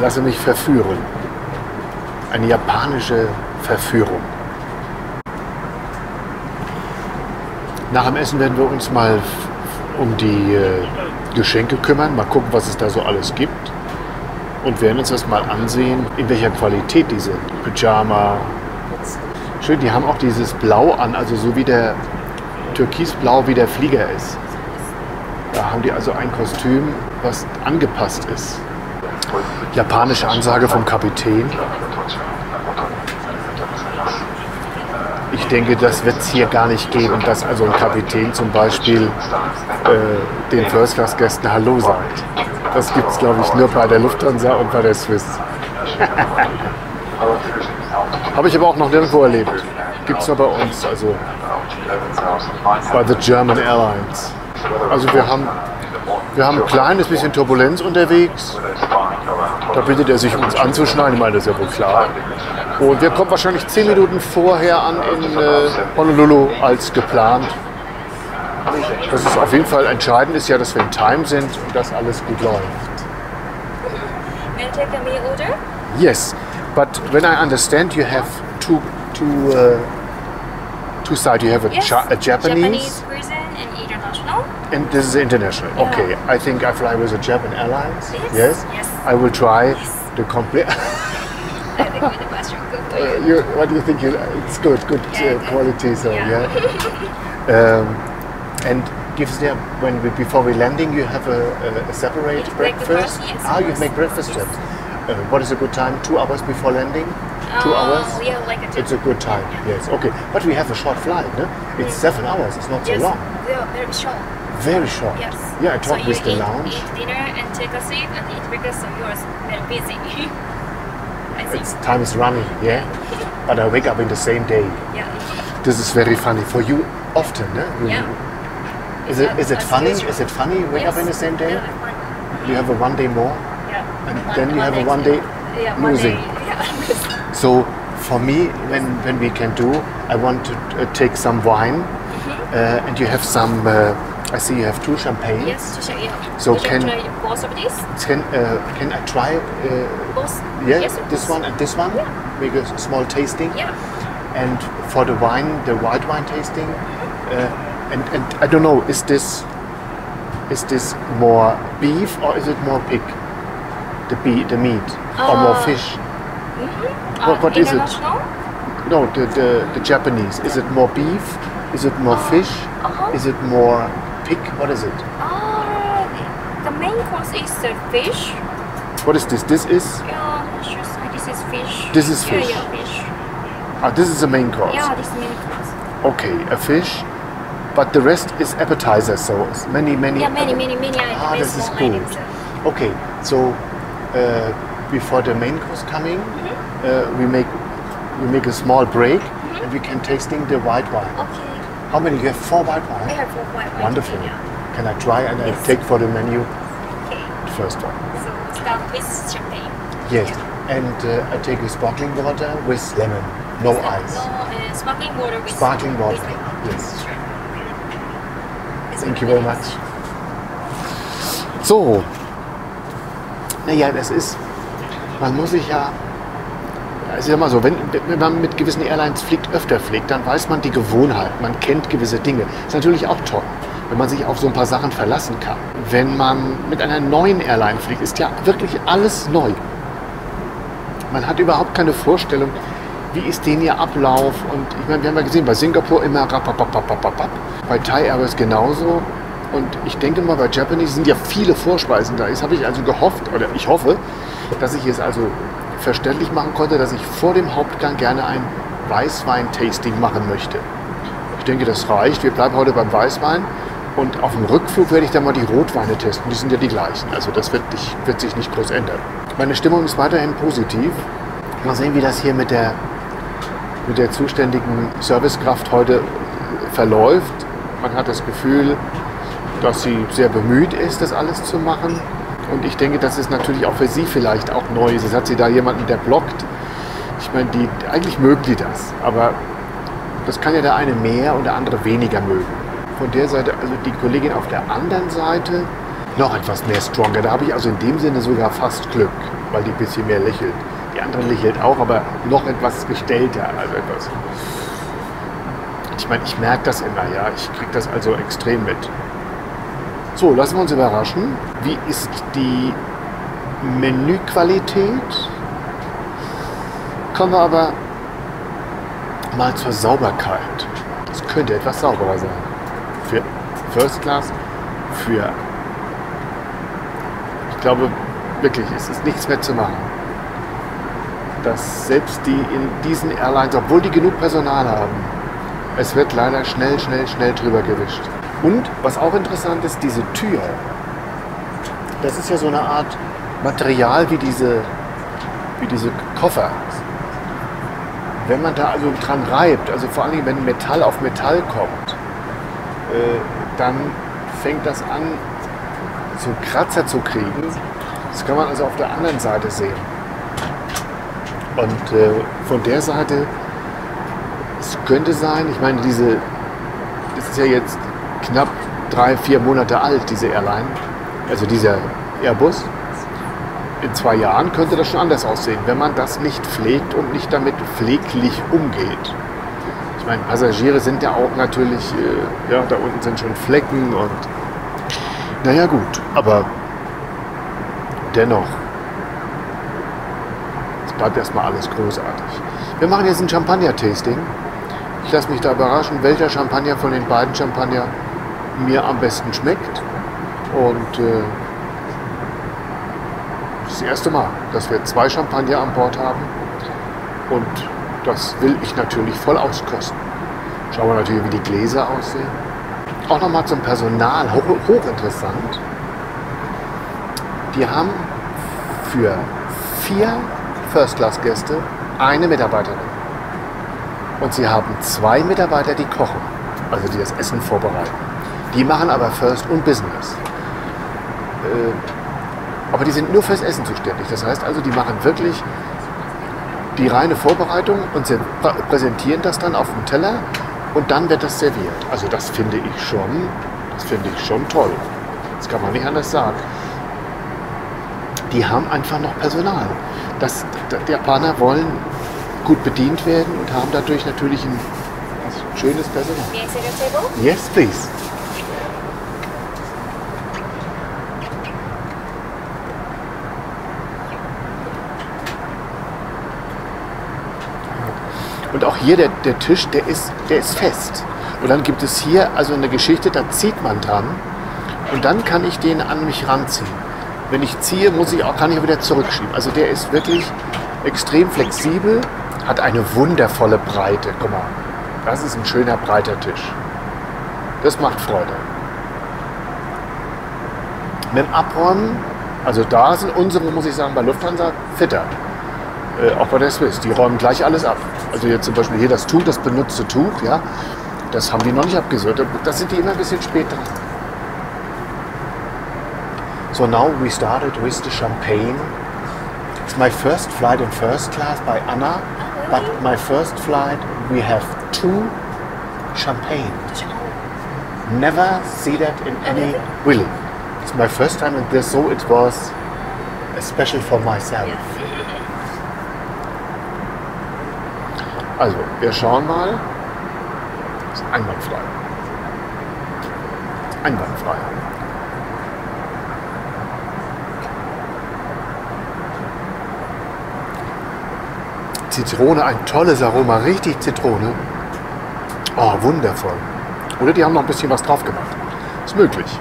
lasse mich verführen. Eine japanische Verführung. Nach dem Essen werden wir uns mal um die Geschenke kümmern, mal gucken, was es da so alles gibt. Und werden uns das mal ansehen, in welcher Qualität diese Pyjama. Schön, die haben auch dieses Blau an, also so wie der Türkisblau wie der Flieger ist. Da haben die also ein Kostüm, was angepasst ist. Japanische Ansage vom Kapitän. Ich denke, das wird es hier gar nicht geben, dass also ein Kapitän zum Beispiel den First-Class-Gästen Hallo sagt. Das gibt es, glaube ich, nur bei der Lufthansa und bei der Swiss. Habe ich aber auch noch nirgendwo erlebt. Gibt es nur bei uns, also bei the German Airlines. Also wir haben ein kleines bisschen Turbulenz unterwegs. Da bittet er sich, uns anzuschneiden. Ich meine, das ist ja wohl klar. Und wir kommen wahrscheinlich 10 Minuten vorher an in Honolulu als geplant. Das ist auf jeden Fall entscheidend, ist ja, dass wir in Time sind und dass alles gut läuft. May I take a meal order? Yes, but when I understand, you have two sides. You have a Japanese cuisine and international. and this is international. Yeah. Okay, I think I fly with a Japan Airlines. Yes. Yes. I will try the complete. I think with the question good for you. What do you think? It's good Yeah, quality. So Yeah. And gives there before we landing, you have a separate Yes, breakfast. breakfast, yes, Ah, you yes. make breakfast Yes. trips. What is a good time? 2 hours before landing? 2 hours? Yeah, like a It's a good time. Yeah. Yes. Okay. But we have a short flight. No? It's 7 hours. It's not so Yes, long. they are very short. Very short. Yes. Yeah, I So talked you with the eat, lounge. eat dinner and take a seat and eat breakfast, so you are very busy. I think. Time is running. Yeah. But I wake up in the same day. Yeah. This is very funny for you. Often, no? Yeah. Is it That's funny? usual. Is it funny? Wake up in the same day? Yeah, fun. You have a 1 day more, Yeah. and then you have a 1 day Yeah, losing. 1 day. Yeah. So for me, when we can do, I want to take some wine, and you have some. I see you have 2 champagnes. Yes, to show you. So Would you can- try both of these? Can I try? Both? Yeah, Yes, of this course. one and this one. Yeah. Make a small tasting. Yeah. And for the wine, the white wine tasting, and I don't know, is this more beef or is it more pig? The meat or more fish? What is it? International? No, the Japanese. Is it more beef? Is it more fish? Is it more pig? What is it? The main course is the fish. What is this? This is This is fish. This is fish. Yeah, fish. this is the main course. Yeah, this main course. Okay, a fish, but the rest is appetizer. So it's many. Yeah, many items. This is small good. items. Okay, so before the main course coming, we make a small break, and we can tasting the white wine. Okay. How many? You have 4 white I wine. have 4 white wine. Wonderful. Yeah. Can I try and I Yes. take for the menu Okay. the first one? So start with champagne. Yes, Yeah. and I take a sparkling water with lemon, no ice. No, sparkling water with Sparkling water. with lemon. Yes. Sure. It's Thank you really very nice. much. So, naja, das ist, man muss sich ja, es ist ja immer so, wenn man mit gewissen Airlines öfter fliegt, dann weiß man die Gewohnheit, man kennt gewisse Dinge. Ist natürlich auch toll, wenn man sich auf so ein paar Sachen verlassen kann. Wenn man mit einer neuen Airline fliegt, ist ja wirklich alles neu. Man hat überhaupt keine Vorstellung, wie ist denn ihr Ablauf. Und ich meine, wir haben ja gesehen, bei Singapur immer rapapapapapap, bei Thai Airways genauso. Und ich denke mal, bei Japanese sind ja viele Vorspeisen da. Jetzt habe ich also gehofft, oder ich hoffe, dass ich es also verständlich machen konnte, dass ich vor dem Hauptgang gerne ein Weißwein-Tasting machen möchte. Ich denke, das reicht. Wir bleiben heute beim Weißwein. Und auf dem Rückflug werde ich dann mal die Rotweine testen. Die sind ja die gleichen. Also das wird sich nicht groß ändern. Meine Stimmung ist weiterhin positiv. Mal sehen, wie das hier mit der zuständigen Servicekraft heute verläuft. Man hat das Gefühl, dass sie sehr bemüht ist, das alles zu machen. Und ich denke, dass es natürlich auch für sie vielleicht auch neu ist. Jetzt hat sie da jemanden, der blockt. Ich meine, eigentlich mögen die das. Aber das kann ja der eine mehr und der andere weniger mögen. Von der Seite, also die Kollegin auf der anderen Seite, noch etwas mehr Stronger. Da habe ich also in dem Sinne sogar fast Glück, weil die ein bisschen mehr lächelt. Die andere lächelt auch, aber noch etwas gestellter. Also etwas. Ich meine, ich merke das immer, ja. Ich kriege das also extrem mit. So, lassen wir uns überraschen. Wie ist die Menüqualität? Kommen wir aber mal zur Sauberkeit. Es könnte etwas sauberer sein. Für First Class, ich glaube wirklich, es ist nichts mehr zu machen. Dass selbst die in diesen Airlines, obwohl die genug Personal haben, es wird leider schnell drüber gewischt. Und was auch interessant ist, diese Tür, das ist ja so eine Art Material wie diese Koffer. Wenn man da also dran reibt, also vor allem wenn Metall auf Metall kommt, dann fängt das an, so Kratzer zu kriegen. Das kann man also auf der anderen Seite sehen. Und von der Seite, es könnte sein, ich meine, das ist ja jetzt knapp 3-4 Monate alt, diese Airline, also dieser Airbus. In 2 Jahren könnte das schon anders aussehen, wenn man das nicht pflegt und nicht damit pfleglich umgeht. Ich meine, Passagiere sind ja auch natürlich, ja, da unten sind schon Flecken und naja gut, aber dennoch, es bleibt erstmal alles großartig. Wir machen jetzt ein Champagner-Tasting. Ich lasse mich da überraschen, welcher Champagner von den beiden Champagner mir am besten schmeckt. Und das erste Mal, dass wir 2 Champagner an Bord haben. Und das will ich natürlich voll auskosten. Schauen wir natürlich, wie die Gläser aussehen. Auch nochmal zum Personal, hochinteressant. Die haben für 4 First-Class-Gäste eine Mitarbeiterin. Und sie haben 2 Mitarbeiter, die kochen, also die das Essen vorbereiten. Die machen aber First und Business. Aber die sind nur fürs Essen zuständig. Das heißt also, die machen wirklich die reine Vorbereitung und sie präsentieren das dann auf dem Teller und dann wird das serviert. Also das finde ich schon toll. Das kann man nicht anders sagen. Die haben einfach noch Personal. Die Japaner wollen gut bedient werden und haben dadurch natürlich ein schönes Personal. May I sit at your table? Yes, please. Und auch hier der Tisch, der ist fest. Und dann gibt es hier also eine Geschichte, da zieht man dran und dann kann ich den an mich ranziehen. Wenn ich ziehe, kann ich auch wieder zurückschieben. Also der ist wirklich extrem flexibel, hat eine wundervolle Breite. Guck mal, das ist ein schöner breiter Tisch. Das macht Freude. Mit dem Abräumen, also da sind unsere, muss ich sagen, bei Lufthansa fitter. Auch bei der Swiss, die räumen gleich alles ab. Also jetzt zum Beispiel hier das Tuch, das benutzte Tuch, ja, das haben die noch nicht abgesucht. Da sind die immer ein bisschen spät dran. So now we started with the champagne. It's my first flight in first class by Anna, but my first flight we have 2 champagne. Never see that in any really. It's my first time in this, so it was special for myself. Also, wir schauen mal. Das ist einwandfrei. Einwandfrei. Zitrone, ein tolles Aroma, richtig Zitrone. Oh, wundervoll. Oder die haben noch ein bisschen was drauf gemacht. Ist möglich.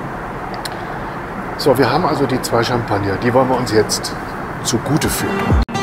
So, wir haben also die 2 Champagner. Die wollen wir uns jetzt zugute führen.